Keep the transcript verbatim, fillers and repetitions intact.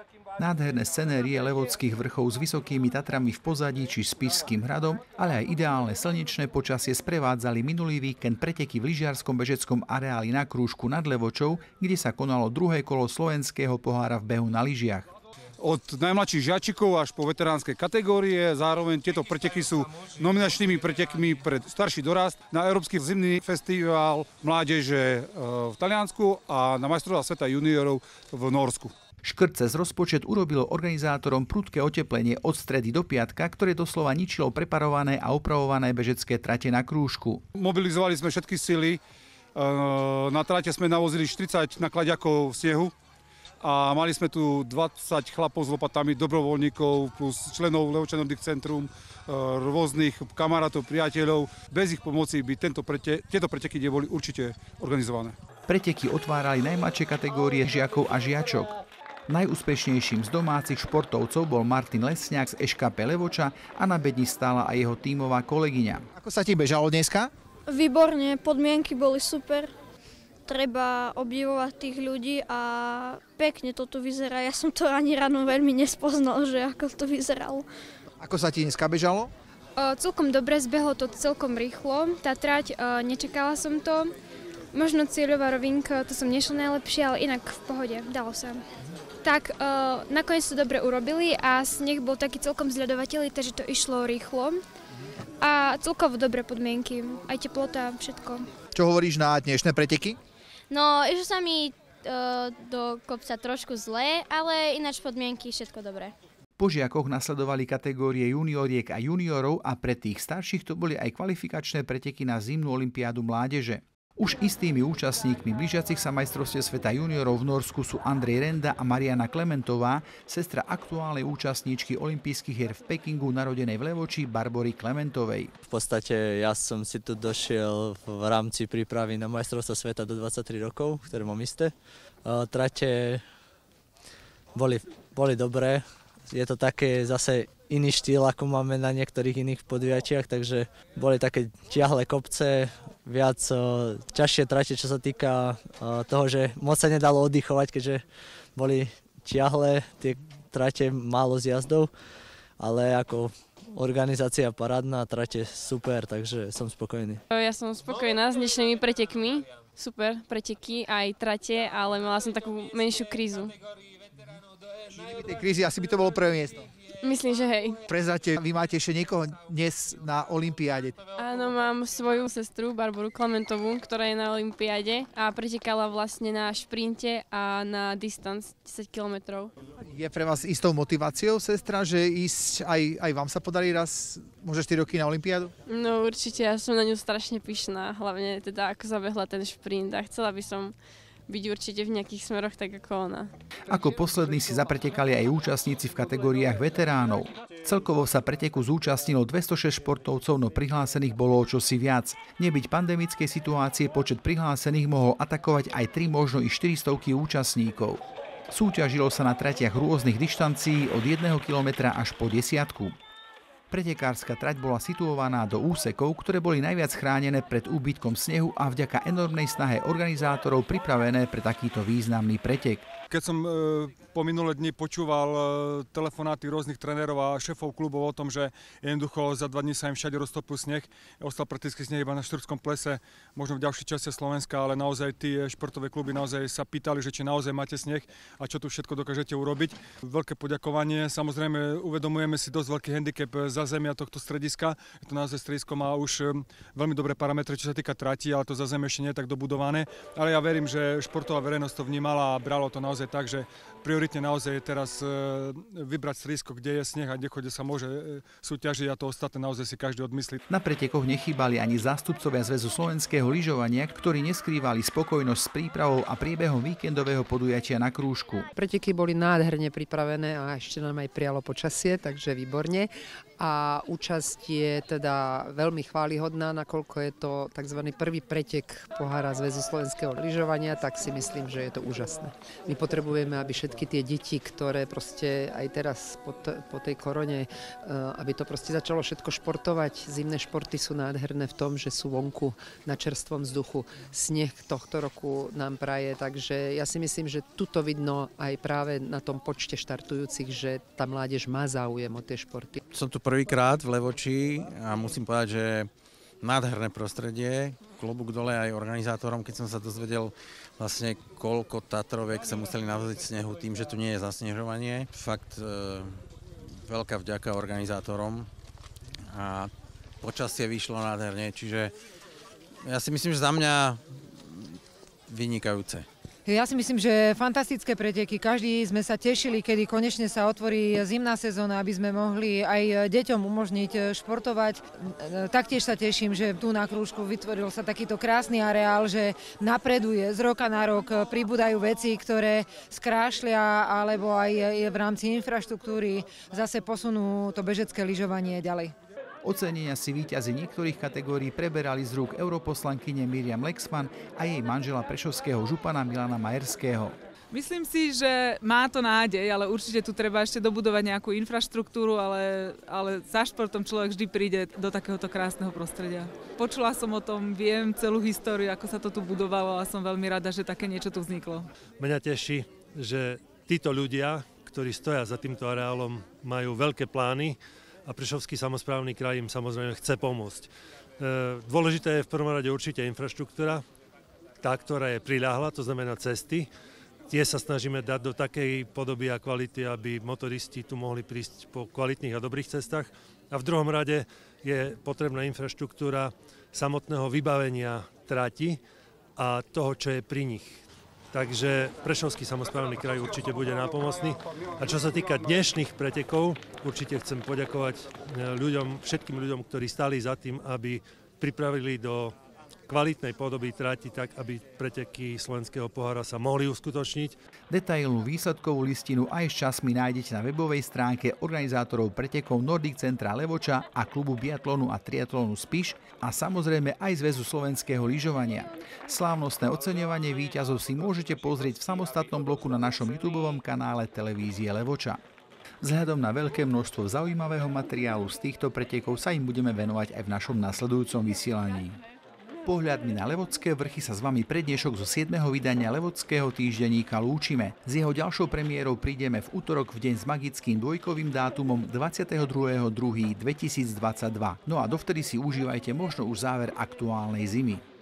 Nádherné scenérie levodských vrchov s vysokými Tatrami v pozadí či Spišským hradom, ale aj ideálne slnečné počasie sprevádzali minulý víkend preteky v lyžiarskom bežeckom areáli na Krúžku nad Levočou, kde sa konalo druhé kolo slovenského pohára v behu na lyžiach. Od najmladších žiačikov až po veteránske kategórie, zároveň tieto preteky sú nominačnými pretekmi pre starší dorast na Európsky zimný festival mládeže v Taliansku a na majstrovstvá sveta juniorov v Norsku. Škrt cez rozpočet urobilo organizátorom prudké oteplenie od stredy do piatka, ktoré doslova ničilo preparované a opravované bežecké trate na Krúžku. Mobilizovali sme všetky sily, na trate sme navozili štyridsať nakladiakov snehu a mali sme tu dvadsať chlapov s lopatami, dobrovoľníkov plus členov Levočan Nordic Centrum, rôznych kamarátov, priateľov. Bez ich pomoci by tento prete, tieto preteky neboli určite organizované. Preteky otvárali najmladšie kategórie žiakov a žiačok. Najúspešnejším z domácich športovcov bol Martin Lesňák z é š ká pé Levoča a na bedni stála aj jeho tímová kolegyňa. Ako sa ti bežalo dneska? Výborne, podmienky boli super. Treba obdivovať tých ľudí a pekne to tu vyzerá. Ja som to ani ráno veľmi nespoznal, že ako to vyzeralo. Ako sa ti dneska bežalo? O, celkom dobre, zbehlo to celkom rýchlo. Tá trať, o, nečakala som to. Možno cieľová rovinka, to som nešla najlepšie, ale inak v pohode, dalo sa. Tak uh, nakoniec to dobre urobili a sneh bol taký celkom zľadovateľný, takže to išlo rýchlo. A celkovo dobré podmienky, aj teplota, všetko. Čo hovoríš na dnešné preteky? No, išlo sa mi uh, do kopca trošku zle, ale ináč podmienky, všetko dobré. Po žiakoch nasledovali kategórie junioriek a juniorov a pre tých starších to boli aj kvalifikačné preteky na zimnú olympiádu mládeže. Už istými účastníkmi blížiacich sa majstrovstiev sveta juniorov v Norsku sú Andrej Renda a Mariana Klementová, sestra aktuálnej účastníčky olympijských hier v Pekingu, narodenej v Levoči, Barbory Klementovej. V podstate ja som si tu došiel v rámci prípravy na majstrovstvá sveta do dvadsaťtri rokov, ktoré mám isté. Trate boli, boli dobré, je to také zase iný štýl, ako máme na niektorých iných podujatiach, takže boli také tiahle kopce, viac o, ťažšie trate, čo sa týka o, toho, že moc sa nedalo oddychovať, keďže boli tiahle tie trate, málo zjazdov, ale ako organizácia parádna, trate super, takže som spokojný. Ja som spokojná s dnešnými pretekmi, super preteky, aj trate, ale mala som takú menšiu krízu. Tej krízy asi by to bolo prvé miesto. Myslím, že hej. Prezrate, vy máte ešte niekoho dnes na olympiáde. Áno, mám svoju sestru, Barboru Klementovú, ktorá je na olympiáde a pretekala vlastne na šprinte a na distanc desať kilometrov. Je pre vás istou motiváciou, sestra, že ísť aj, aj vám sa podarí raz, možno štyri roky na olympiádu? No určite, ja som na ňu strašne pyšná, hlavne teda ako zabehla ten šprint a chcela by som byť určite v nejakých smeroch tak ako ona. Ako poslední si zapretekali aj účastníci v kategóriách veteránov. Celkovo sa preteku zúčastnilo dvestošesť športovcov, no prihlásených bolo o čosi viac. Nebyť pandemickej situácie, počet prihlásených mohol atakovať aj tri, možno i štyristovky účastníkov. Súťažilo sa na tratiach rôznych dištancií od jedného kilometra až po desiatku. Pretekárska trať bola situovaná do úsekov, ktoré boli najviac chránené pred úbytkom snehu a vďaka enormnej snahe organizátorov pripravené pre takýto významný pretek. Keď som e, po minulé dni počúval e, telefonáty rôznych trénerov a šéfov klubov o tom, že jednoducho za dva dní sa im všade roztopil sneh, ostal prakticky sneh iba na Šturskom plese, možno v ďalšej časti Slovenska, ale naozaj tí športové kluby naozaj sa pýtali, že či naozaj máte sneh a čo tu všetko dokážete urobiť. Veľké poďakovanie, samozrejme uvedomujeme si dosť veľký handicap zázemia tohto strediska. To naozaj stredisko má už veľmi dobré parametre, čo sa týka trati, ale to zázemie ešte nie je tak dobudované. Ale ja verím, že športová verejnosť to vnímala a bralo to naozaj tak, že prioritne naozaj je teraz vybrať stredisko, kde je sneh a kde sa môže súťažiť a to ostatné naozaj si každý odmyslí. Na pretekoch nechýbali ani zástupcovia Zväzu slovenského lyžovania, ktorí neskrývali spokojnosť s prípravou a priebehom víkendového podujatia na Krúžku. Preteky boli nádherne pripravené a ešte nám aj prialo počasie, takže výborne. a účasť je teda veľmi chválihodná, nakoľko je to tzv. Prvý pretek pohára Zväzu slovenského lyžovania, tak si myslím, že je to úžasné. My potrebujeme, aby všetky tie deti, ktoré proste aj teraz po, t- po tej korone, aby to proste začalo všetko športovať. Zimné športy sú nádherné v tom, že sú vonku na čerstvom vzduchu. Sneh tohto roku nám praje, takže ja si myslím, že tuto vidno aj práve na tom počte štartujúcich, že tá mládež má záujem o tie športy. Som tu prvýkrát v Levoči a musím povedať, že nádherné prostredie, klobúk dole aj organizátorom, keď som sa dozvedel vlastne koľko Tatroviek sa museli navoziť snehu tým, že tu nie je zasnežovanie. Fakt e, veľká vďaka organizátorom a počasie vyšlo nádherne, čiže ja si myslím, že za mňa vynikajúce. Ja si myslím, že fantastické preteky. Každý sme sa tešili, kedy konečne sa otvorí zimná sezóna, aby sme mohli aj deťom umožniť športovať. Taktiež sa teším, že tu na krúžku vytvoril sa takýto krásny areál, že napreduje z roka na rok, pribúdajú veci, ktoré skrášlia alebo aj v rámci infraštruktúry zase posunú to bežecké lyžovanie ďalej. Ocenenia si víťazi niektorých kategórií preberali z rúk europoslankyne Miriam Lexman a jej manžela prešovského župana Milana Majerského. Myslím si, že má to nádej, ale určite tu treba ešte dobudovať nejakú infraštruktúru, ale, ale za športom človek vždy príde do takéhoto krásneho prostredia. Počula som o tom, viem celú históriu, ako sa to tu budovalo a som veľmi rada, že také niečo tu vzniklo. Mňa teší, že títo ľudia, ktorí stoja za týmto areálom, majú veľké plány, a Prešovský samosprávny kraj im samozrejme chce pomôcť. Dôležité je v prvom rade určite infraštruktúra, tá, ktorá je priľahla, to znamená cesty. Tie sa snažíme dať do takej podoby a kvality, aby motoristi tu mohli prísť po kvalitných a dobrých cestách. A v druhom rade je potrebná infraštruktúra samotného vybavenia trati a toho, čo je pri nich. Takže Prešovský samosprávny kraj určite bude nápomocný. A čo sa týka dnešných pretekov, určite chcem poďakovať ľuďom, všetkým ľuďom, ktorí stáli za tým, aby pripravili do kvalitnej podoby trati tak, aby preteky slovenského pohára sa mohli uskutočniť. Detailnú výsledkovú listinu aj s časmi nájdete na webovej stránke organizátorov pretekov Nordic Centra Levoča a klubu biatlonu a triatlonu Spiš a samozrejme aj Zväzu slovenského lyžovania. Slávnostné oceňovanie víťazov si môžete pozrieť v samostatnom bloku na našom YouTubeovom kanále televízie Levoča. Vzhľadom na veľké množstvo zaujímavého materiálu z týchto pretekov sa im budeme venovať aj v našom nasledujúcom vysielaní. Pohľadmi na Levocké vrchy sa s vami pre dnešok zo siedmeho vydania Levockého týždenníka lúčime. S jeho ďalšou premiérou prídeme v utorok v deň s magickým dvojkovým dátumom dvadsiateho druhého druhého dvetisícdvadsaťdva. No a dovtedy si užívajte možno už záver aktuálnej zimy.